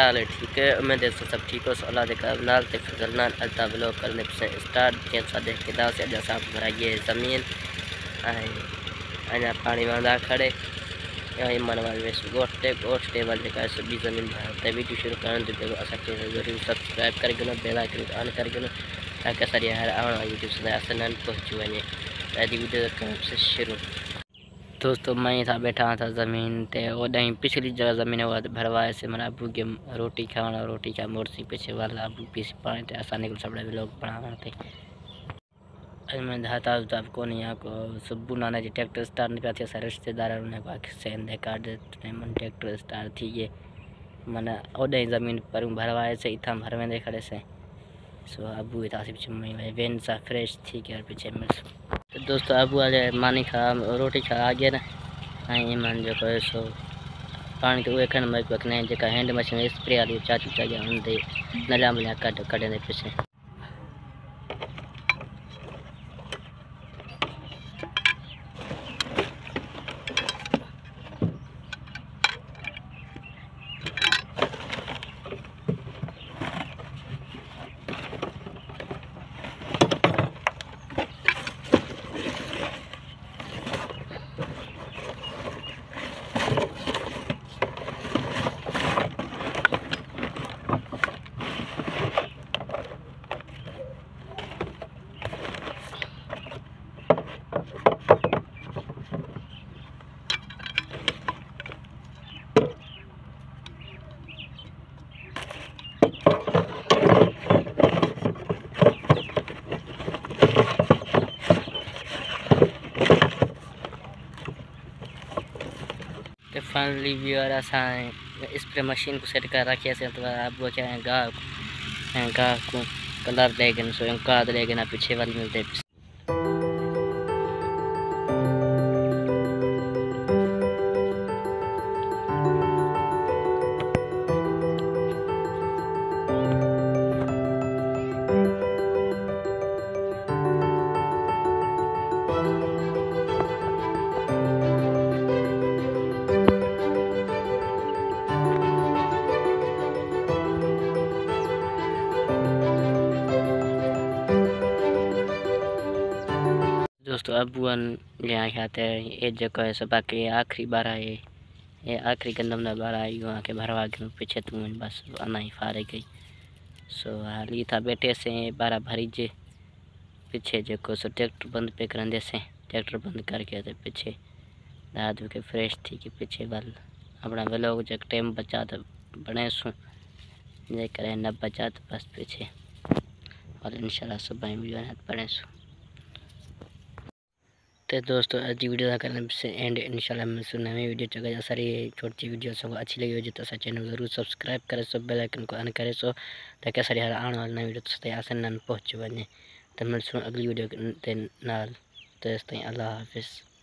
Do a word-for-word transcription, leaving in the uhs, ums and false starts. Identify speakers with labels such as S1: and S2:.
S1: हाल है? ठीक है, उम्मीद है सब ठीक हो। अल्लाह दे करम नाल ते फजल नाल अल्ता व्लॉग करने से स्टार्ट के साथ देख के दास अजा साफ भराइए ज़मीन आई अजा पानी वांदा खड़े यही मनवाल वेस गोटे गोटे वाले का सभी ज़मीन भरते वीडियो शुरू करने दे देखो असा के जरूर सब्सक्राइब कर गनो बेल आइकन ऑन कर गनो ताकि सारी हर आने वाली वीडियो से आसान पहुंच वने। आदि वीडियो करने से शुरू। दोस्तों मैं था बैठा था ज़मीन ते ओडई पिछली जगह ज़मीन वो भरवाए से मेरा अबू के रोटी खाना रोटी का मोरसी पीछे वाला अबू पीछे पानी ते आसानी को सबड़े लोग बनाना थे। आज मैं धाता तब को नहीं को सुबह नाना जी ट्रैक्टर स्टार्ट नहीं पाते सारे रिश्तेदार उन्हें को आके सेन दे काट दे मन ट्रैक्टर स्टार्ट थी ये मना ओडई ज़मीन पर भरवाए से इतना भर में खड़े से सो अबू इतना से पीछे मैं वेन सा फ्रेश थी के पीछे मिल तो दोस्तों अबू आज मानी खा रोटी खा आ गया ना आई ईमान जो कहे सो पानी तो वे खन मक बकने जेका हैंड मशीन स्प्रे वाली चाचू चाहिए उनते नला मला कट कटे दे पीछे फाइनली व्यूअर असा स्प्रे मशीन को सेट कर रखिए से तो आप वो क्या है गाह गाह को कलर देगन सो का देगन पीछे वाली मिलते दोस्तों अबुअन यहाँ खाते हैं ये जगह है सब बाकी आखिरी बार आए ये आखिरी गंदम ना बार आई वहाँ के भरवा के पीछे तुम बस आना ही फारे गई सो हाल ही था बैठे से बारह भरी जे पीछे जो सो ट्रैक्टर बंद पे कर से ट्रैक्टर बंद करके तो पीछे दाद के फ्रेश थी कि पीछे वाल अपना व्लॉग जब टाइम बचा तो बने सू जे करे न बचा तो बस पीछे और इंशाल्लाह सुबह वीडियो बने सू तो दोस्तों आज वीडियो करने से एंड इंशाल्लाह मैं नई वीडियो चलेगा सारी छोटी वीडियो सब अच्छी लगी हो तो चैनल जरूर सब्सक्राइब करें सो बेल आइकन को ऑन करें सो ताकि सारी हर आने वाली नई वीडियो तो आसान पहुँच वने तो मैं अगली वीडियो के नाल तो अल्लाह हाफिज़।